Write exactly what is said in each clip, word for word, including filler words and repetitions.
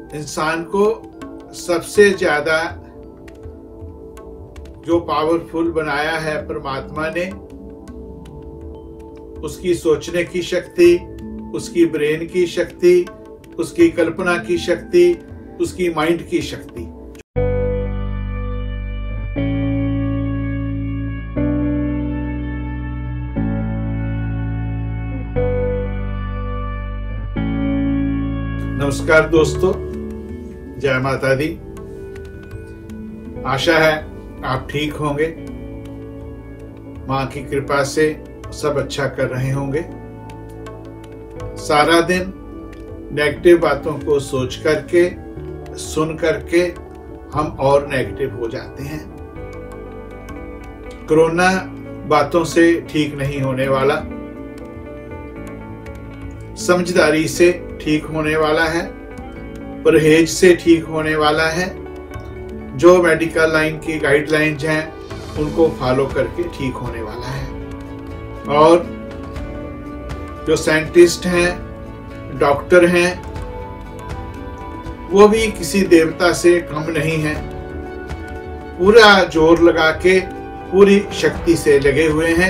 इंसान को सबसे ज्यादा जो पावरफुल बनाया है परमात्मा ने, उसकी सोचने की शक्ति, उसकी ब्रेन की शक्ति, उसकी कल्पना की शक्ति, उसकी माइंड की शक्ति। नमस्कार दोस्तों, जय माता दी। आशा है आप ठीक होंगे। मां की कृपा से सब अच्छा कर रहे होंगे। सारा दिन नेगेटिव बातों को सोच करके, सुन करके हम और नेगेटिव हो जाते हैं। कोरोना बातों से ठीक नहीं होने वाला, समझदारी से ठीक होने वाला है, परहेज से ठीक होने वाला है। जो मेडिकल लाइन की गाइडलाइंस हैं उनको फॉलो करके ठीक होने वाला है। और जो साइंटिस्ट हैं, डॉक्टर हैं, वो भी किसी देवता से कम नहीं है। पूरा जोर लगा के, पूरी शक्ति से लगे हुए हैं।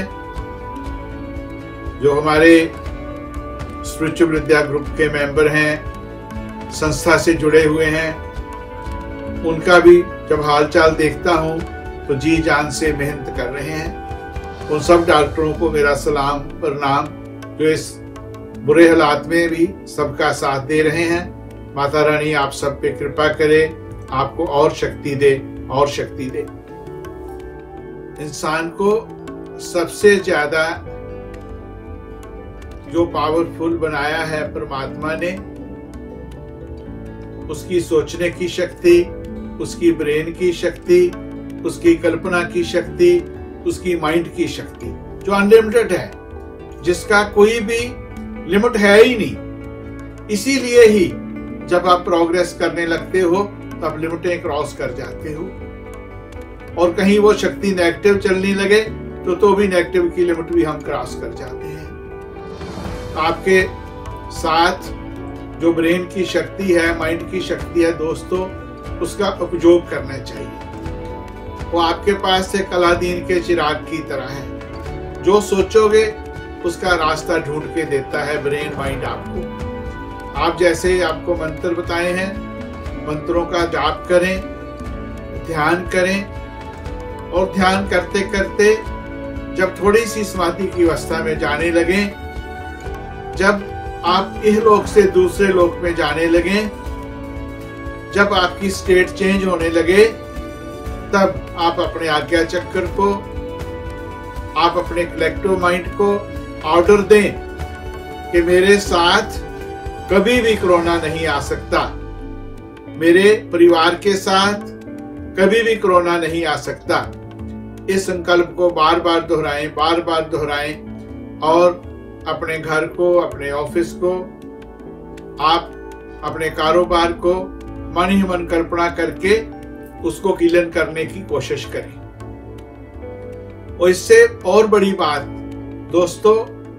जो हमारे स्पिरिचुअल विद्या ग्रुप के मेंबर हैं, संस्था से जुड़े हुए हैं, उनका भी जब हालचाल देखता हूं तो जी जान से मेहनत कर रहे हैं। उन सब डॉक्टरों को मेरा सलाम प्रणाम, जो इस बुरे हालात में भी सबका साथ दे रहे हैं। माता रानी आप सब पे कृपा करे, आपको और शक्ति दे और शक्ति दे। इंसान को सबसे ज्यादा जो पावरफुल बनाया है परमात्मा ने, उसकी सोचने की शक्ति, उसकी ब्रेन की शक्ति, उसकी कल्पना की शक्ति, उसकी माइंड की शक्ति, जो अनलिमिटेड है, जिसका कोई भी लिमिट है ही नहीं। इसीलिए ही जब आप प्रोग्रेस करने लगते हो तब लिमिटें क्रॉस कर जाते हो, और कहीं वो शक्ति नेगेटिव चलने लगे तो तो भी नेगेटिव की लिमिट भी हम क्रॉस कर जाते हैं। आपके साथ जो ब्रेन की शक्ति है, माइंड की शक्ति है दोस्तों, उसका उपयोग करना चाहिए। वो आपके पास से कलादीन के चिराग की तरह है। जो सोचोगे उसका रास्ता ढूंढ के देता है ब्रेन, माइंड आपको। आप जैसे आपको मंत्र बताए हैं, मंत्रों का जाप करें, ध्यान करें, और ध्यान करते करते जब थोड़ी सी समाधि की अवस्था में जाने लगे, जब आप इह लोक से दूसरे लोक में जाने लगे, जब आपकी स्टेट चेंज होने लगे, तब आप अपने आज्ञा चक्र को, आप अपने कलेक्टिव माइंड को ऑर्डर दें कि मेरे साथ कभी भी कोरोना नहीं आ सकता, मेरे परिवार के साथ कभी भी कोरोना नहीं आ सकता। इस संकल्प को बार बार दोहराएं, बार बार दोहराएं, और अपने घर को, अपने ऑफिस को, आप अपने कारोबार को मन ही मन कल्पना करके उसको क्लीन करने की कोशिश करें। और इससे और बड़ी बात दोस्तों,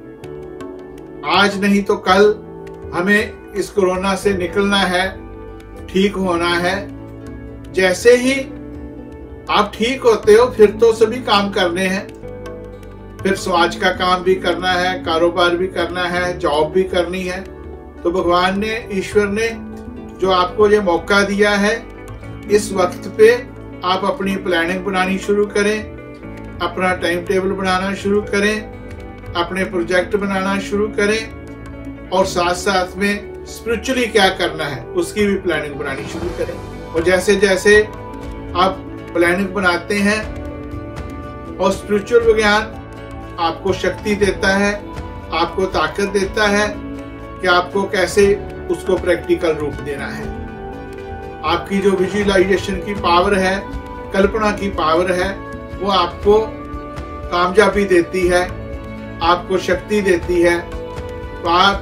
आज नहीं तो कल हमें इस कोरोना से निकलना है, ठीक होना है। जैसे ही आप ठीक होते हो फिर तो सभी काम करने हैं, फिर समाज का काम भी करना है, कारोबार भी करना है, जॉब भी करनी है। तो भगवान ने, ईश्वर ने जो आपको ये मौका दिया है, इस वक्त पे आप अपनी प्लानिंग बनानी शुरू करें, अपना टाइम टेबल बनाना शुरू करें, अपने प्रोजेक्ट बनाना शुरू करें, और साथ साथ में स्पिरिचुअली क्या करना है उसकी भी प्लानिंग बनानी शुरू करें। और जैसे जैसे आप प्लानिंग बनाते हैं, और स्पिरिचुअल विज्ञान आपको शक्ति देता है, आपको ताकत देता है कि आपको कैसे उसको प्रैक्टिकल रूप देना है। आपकी जो विजुअलाइजेशन की पावर है, कल्पना की पावर है, वो आपको कामयाबी देती है, आपको शक्ति देती है। तो आप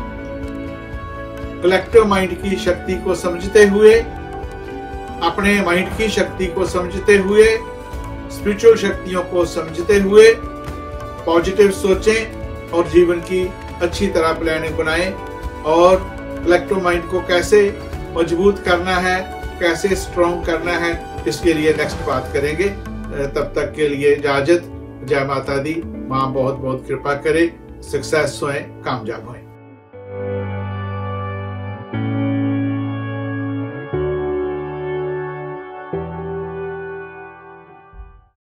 कलेक्टिव माइंड की शक्ति को समझते हुए, अपने माइंड की शक्ति को समझते हुए, स्पिरिचुअल शक्तियों को समझते हुए पॉजिटिव सोचें और जीवन की अच्छी तरह प्लानिंग बनाएं, और कलेक्टिव माइंड को कैसे मजबूत करना है, कैसे स्ट्रॉन्ग करना है, इसके लिए नेक्स्ट बात करेंगे। तब तक के लिए इजाजत। जय माता दी। माँ बहुत बहुत कृपा करे, सक्सेस होए, कामयाब होए।